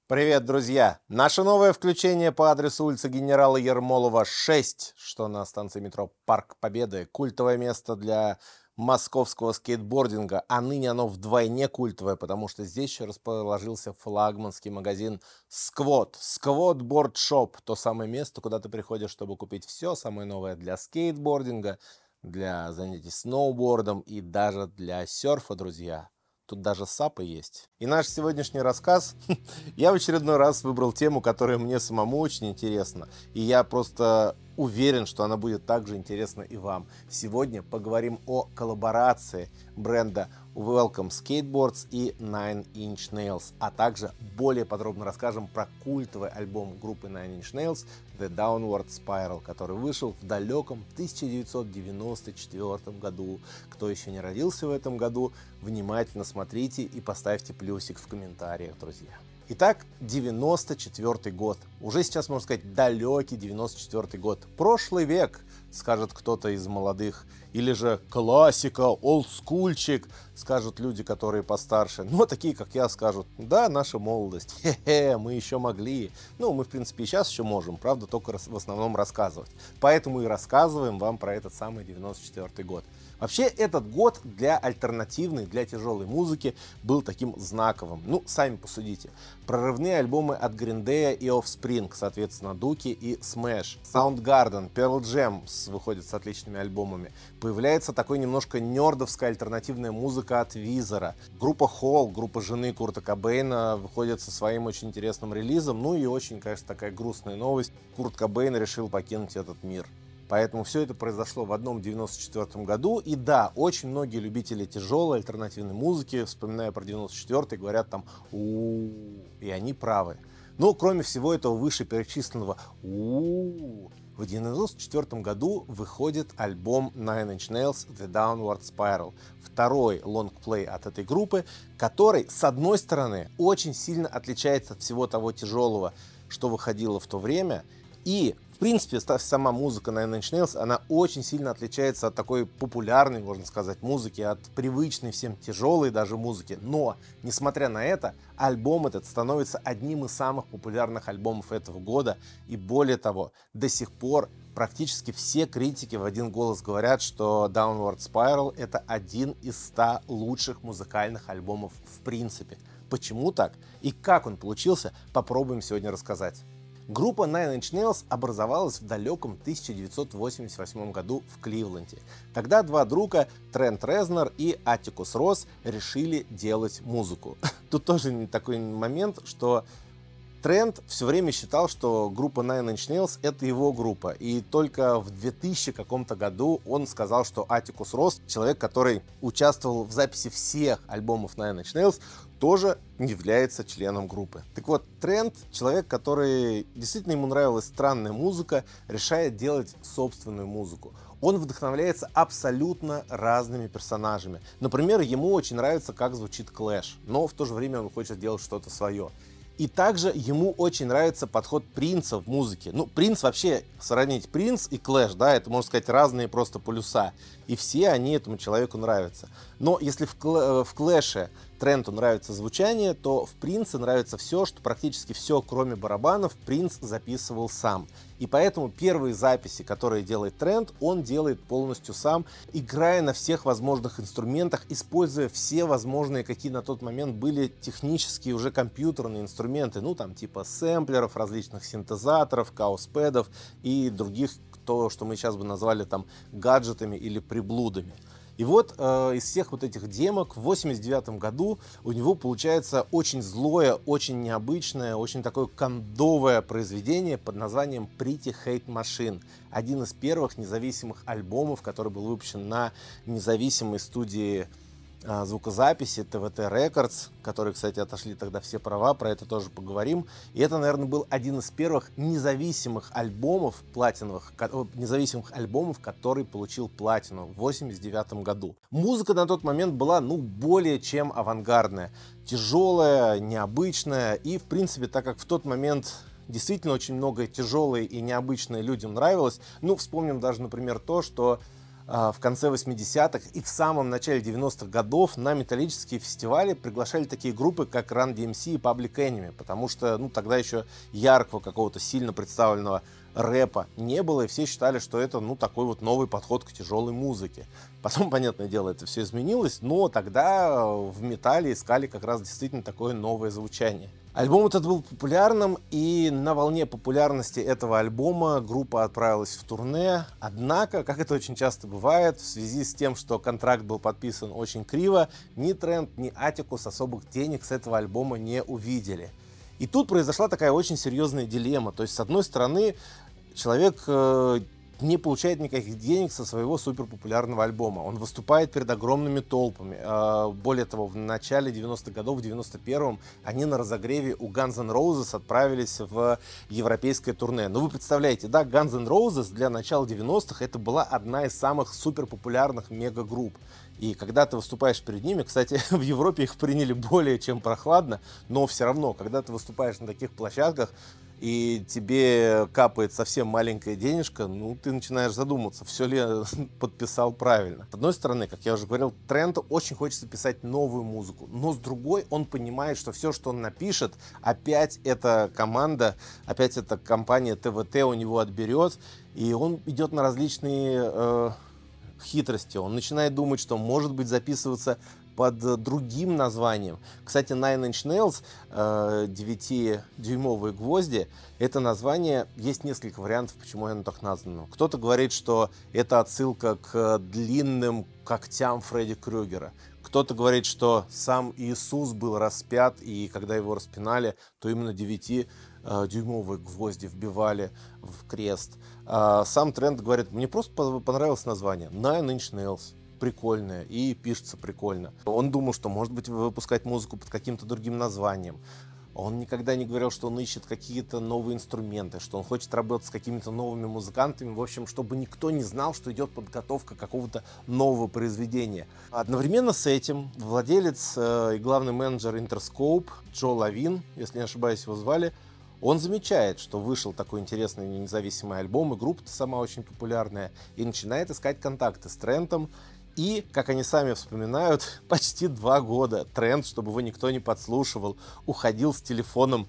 Привет, друзья! Наше новое включение по адресу улица генерала Ермолова, 6, что на станции метро Парк Победы. Культовое место для московского скейтбординга, а ныне оно вдвойне культовое, потому что здесь еще расположился флагманский магазин Сквот. Сквот Борд Шоп, то самое место, куда ты приходишь, чтобы купить все самое новое для скейтбординга, для занятий сноубордом и даже для серфа, друзья. Тут даже сапы есть. И наш сегодняшний рассказ, я в очередной раз выбрал тему, которая мне самому очень интересна. И я просто уверен, что она будет также интересна и вам. Сегодня поговорим о коллаборации бренда Welcome Skateboards и Nine Inch Nails, а также более подробно расскажем про культовый альбом группы Nine Inch Nails The Downward Spiral, который вышел в далеком 1994 году. Кто еще не родился в этом году, внимательно смотрите и поставьте плюсик в комментариях, друзья. Итак, 94 год. Уже сейчас, можно сказать, далекий 94 год. Прошлый век, скажет кто-то из молодых. Или же классика, олдскульчик, скажут люди, которые постарше. Но такие, как я, скажут, да, наша молодость. Хе-хе, мы еще могли. Ну, мы, в принципе, и сейчас еще можем, правда, только в основном рассказывать. Поэтому и рассказываем вам про этот самый 94 год. Вообще, этот год для альтернативной, для тяжелой музыки был таким знаковым. Ну, сами посудите. Прорывные альбомы от Green Day и Offspring, соответственно, Дуки и Smash. Soundgarden, Pearl Jam выходят с отличными альбомами. Появляется такой немножко нердовская альтернативная музыка от Визера. Группа Hole, группа жены Курта Кобейна, выходит со своим очень интересным релизом. Ну и очень, конечно, такая грустная новость. Курт Кобейн решил покинуть этот мир. Поэтому все это произошло в одном 94 году. И да, очень многие любители тяжелой альтернативной музыки, вспоминая про 94-й, говорят там у и они правы. Но кроме всего этого вышеперечисленного в 94 году выходит альбом Nine Inch Nails The Downward Spiral. Второй лонгплей от этой группы, который, с одной стороны, очень сильно отличается от всего того тяжелого, что выходило в то время. И в принципе, сама музыка Nine Inch Nails, она очень сильно отличается от такой популярной, можно сказать, музыки, от привычной всем тяжелой даже музыки. Но, несмотря на это, альбом этот становится одним из самых популярных альбомов этого года. И более того, до сих пор практически все критики в один голос говорят, что Downward Spiral — это один из 100 лучших музыкальных альбомов в принципе. Почему так? И как он получился, попробуем сегодня рассказать. Группа Nine Inch Nails образовалась в далеком 1988 году в Кливленде. Тогда два друга, Трент Резнор и Аттикус Росс, решили делать музыку. Тут тоже такой момент, что Трент все время считал, что группа Nine Inch Nails — это его группа. И только в 2000 каком-то году он сказал, что Аттикус Росс, человек, который участвовал в записи всех альбомов Nine Inch Nails, тоже не является членом группы. Так вот, Трент, человек, который действительно ему нравилась странная музыка, решает делать собственную музыку. Он вдохновляется абсолютно разными персонажами. Например, ему очень нравится, как звучит Clash, но в то же время он хочет делать что-то свое. И также ему очень нравится подход Принца в музыке. Ну, Принц вообще, сравнить Принц и Clash, да, это, можно сказать, разные просто полюса. И все они этому человеку нравятся. Но если в Clash'е Тренту нравится звучание, то в Принце нравится все, что практически все, кроме барабанов, Принц записывал сам. И поэтому первые записи, которые делает Трент, он делает полностью сам, играя на всех возможных инструментах, используя все возможные, какие на тот момент были технические уже компьютерные инструменты, ну там типа сэмплеров, различных синтезаторов, каоспэдов и других, то, что мы сейчас бы назвали там гаджетами или приблудами. И вот из всех вот этих демок в 1989 году у него получается очень злое, очень необычное, очень такое кондовое произведение под названием Pretty Hate Machine. Один из первых независимых альбомов, который был выпущен на независимой студии звукозаписи ТВТ Records, которые, кстати, отошли тогда все права, про это тоже поговорим. И это, наверное, был один из первых независимых альбомов платиновых, независимых альбомов, который получил платину в 1989 году. Музыка на тот момент была, ну, более чем авангардная, тяжелая, необычная, и, в принципе, так как в тот момент действительно очень многое тяжелое и необычное людям нравилось, ну, вспомним даже, например, то, что в конце 80-х и в самом начале 90-х годов на металлические фестивали приглашали такие группы, как Run DMC и Public Enemy, потому что, ну, тогда еще яркого какого-то сильно представленного рэпа не было, и все считали, что это, ну, такой вот новый подход к тяжелой музыке. Потом, понятное дело, это все изменилось, но тогда в металле искали как раз действительно такое новое звучание. Альбом этот был популярным, и на волне популярности этого альбома группа отправилась в турне. Однако, как это очень часто бывает, в связи с тем, что контракт был подписан очень криво, ни Трент, ни Атикус особых денег с этого альбома не увидели. И тут произошла такая очень серьезная дилемма. То есть, с одной стороны, человек не получает никаких денег со своего суперпопулярного альбома. Он выступает перед огромными толпами. Более того, в начале 90-х годов, в 91-м, они на разогреве у Guns N' Roses отправились в европейское турне. Но вы представляете, да, Guns N' Roses для начала 90-х это была одна из самых суперпопулярных мегагрупп. И когда ты выступаешь перед ними, кстати, в Европе их приняли более чем прохладно, но все равно, когда ты выступаешь на таких площадках, и тебе капает совсем маленькая денежка, ну, ты начинаешь задуматься, все ли я подписал правильно. С одной стороны, как я уже говорил, Тренту очень хочется писать новую музыку, но с другой он понимает, что все, что он напишет, опять эта команда, опять эта компания ТВТ у него отберет, и он идет на различные хитрости. Он начинает думать, что может быть записываться под другим названием. Кстати, Nine Inch Nails, 9-дюймовые гвозди, это название, есть несколько вариантов, почему оно так названо. Кто-то говорит, что это отсылка к длинным когтям Фредди Крюгера. Кто-то говорит, что сам Иисус был распят, и когда его распинали, то именно 9-дюймовые гвозди вбивали в крест. Сам Трент говорит, мне просто понравилось название Nine Inch Nails. Прикольное и пишется прикольно. Он думал, что может быть выпускать музыку под каким-то другим названием. Он никогда не говорил, что он ищет какие-то новые инструменты, что он хочет работать с какими-то новыми музыкантами, в общем, чтобы никто не знал, что идет подготовка какого-то нового произведения. Одновременно с этим владелец и главный менеджер Interscope Джо Лавин, если не ошибаюсь, его звали, он замечает, что вышел такой интересный независимый альбом, и группа-то сама очень популярная, и начинает искать контакты с Трентом. И, как они сами вспоминают, почти 2 года Трент, чтобы его никто не подслушивал, уходил с телефоном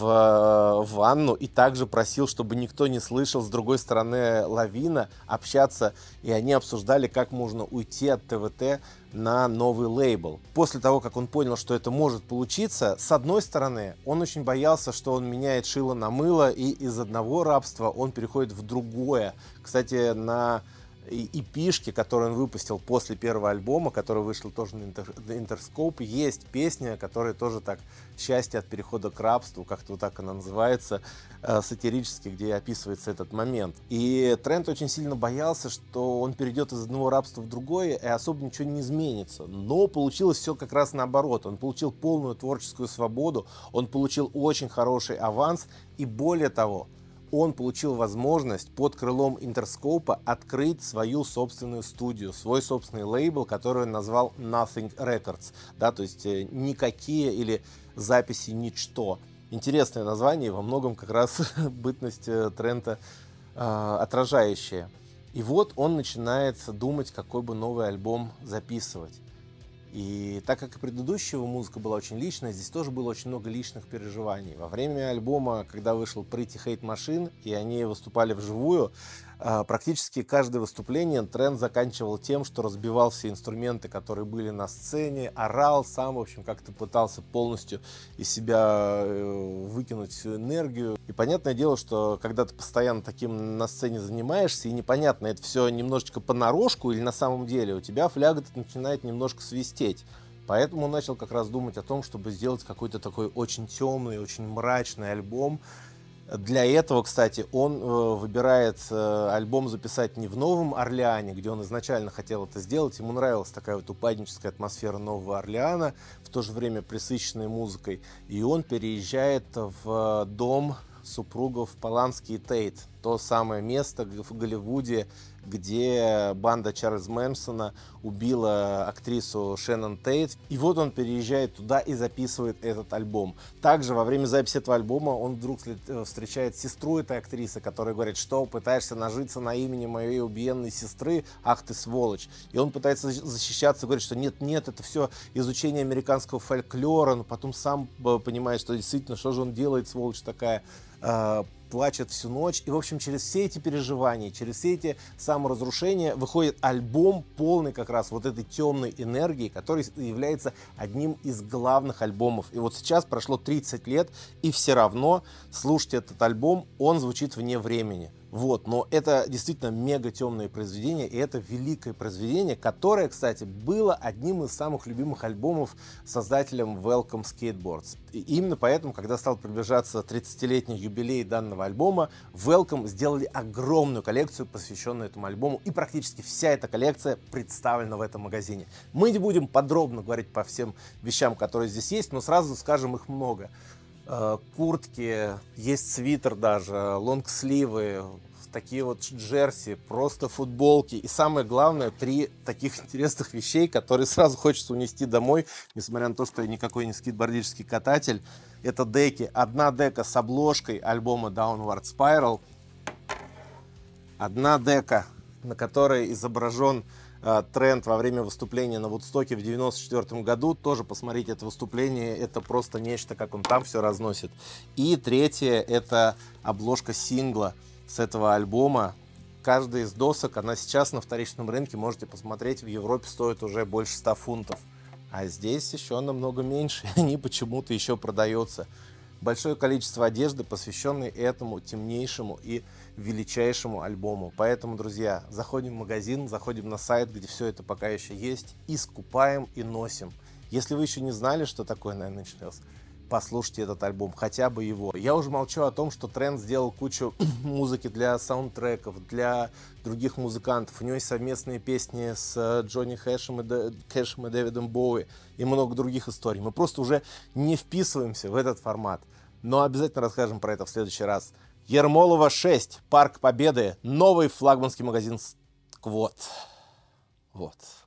в ванну и также просил, чтобы никто не слышал с другой стороны Лавина, общаться, и они обсуждали, как можно уйти от ТВТ на новый лейбл. После того, как он понял, что это может получиться, с одной стороны, он очень боялся, что он меняет шило на мыло, и из одного рабства он переходит в другое. Кстати, на EP-шке, которую он выпустил после первого альбома, который вышел тоже на Interscope, есть песня, которая тоже так «Счастье от перехода к рабству», как-то вот так она называется, сатирически, где описывается этот момент. И Трент очень сильно боялся, что он перейдет из одного рабства в другое, и особо ничего не изменится. Но получилось все как раз наоборот. Он получил полную творческую свободу, он получил очень хороший аванс, и более того, он получил возможность под крылом Interscope открыть свою собственную студию, свой собственный лейбл, который он назвал Nothing Records, да, то есть никакие или записи ничто. Интересное название, во многом как раз бытность Трента отражающая. И вот он начинает думать, какой бы новый альбом записывать. И так как и предыдущего музыка была очень личная, здесь тоже было очень много личных переживаний. Во время альбома, когда вышел Pretty Hate Machine, и они выступали вживую, практически каждое выступление Трент заканчивал тем, что разбивал все инструменты, которые были на сцене, орал сам, в общем, как-то пытался полностью из себя выкинуть всю энергию. И понятное дело, что когда ты постоянно таким на сцене занимаешься, и непонятно, это все немножечко понарошку или на самом деле, у тебя фляга начинает немножко свистеть. Поэтому он начал как раз думать о том, чтобы сделать какой-то такой очень темный, очень мрачный альбом. Для этого, кстати, он выбирает альбом записать не в Новом Орлеане, где он изначально хотел это сделать. Ему нравилась такая вот упадническая атмосфера Нового Орлеана, в то же время присыщенной музыкой. И он переезжает в дом супругов Полански и Тейт. то самое место в Голливуде, где банда Чарльза Мэнсона убила актрису Шеннон Тейт. И вот он переезжает туда и записывает этот альбом. Также во время записи этого альбома он вдруг встречает сестру этой актрисы, которая говорит, что пытаешься нажиться на имени моей убиенной сестры, ах ты сволочь. И он пытается защищаться, говорит, что нет, это все изучение американского фольклора, но потом сам понимает, что действительно, что же он делает, сволочь такая, плачет всю ночь. И, в общем, через все эти переживания, через все эти саморазрушения выходит альбом, полный как раз вот этой темной энергии, который является одним из главных альбомов. И вот сейчас прошло 30 лет, и все равно слушайте этот альбом, он звучит вне времени. Вот, но это действительно мега темное произведение, и это великое произведение, которое, кстати, было одним из самых любимых альбомов создателем Welcome Skateboards. И именно поэтому, когда стал приближаться 30-летний юбилей данного альбома, Welcome сделали огромную коллекцию, посвященную этому альбому, и практически вся эта коллекция представлена в этом магазине. Мы не будем подробно говорить по всем вещам, которые здесь есть, но сразу скажем, их много. Куртки, есть свитер даже, лонгсливы, такие вот джерси, просто футболки. И самое главное, 3 таких интересных вещей, которые сразу хочется унести домой, несмотря на то, что я никакой не скейтбордический кататель. Это деки. Одна дека с обложкой альбома Downward Spiral. Одна дека, на которой изображен Трент во время выступления на Вудстоке в 1994 году. Тоже посмотрите это выступление, это просто нечто, как он там все разносит. И третье, это обложка сингла с этого альбома. Каждая из досок, она сейчас на вторичном рынке, можете посмотреть, в Европе стоит уже больше 100 фунтов. А здесь еще намного меньше, и они почему-то еще продаются. Большое количество одежды, посвященной этому темнейшему и величайшему альбому. Поэтому, друзья, заходим в магазин, заходим на сайт, где все это пока еще есть, и скупаем, и носим. Если вы еще не знали, что такое Nine Inch Nails, послушайте этот альбом, хотя бы его. Я уже молчу о том, что Трент сделал кучу музыки для саундтреков, для других музыкантов. У него есть совместные песни с Джонни Кэшем и Дэвидом Боуи и много других историй. Мы просто уже не вписываемся в этот формат. Но обязательно расскажем про это в следующий раз. Ермолова 6, Парк Победы, новый флагманский магазин Сквот. Вот.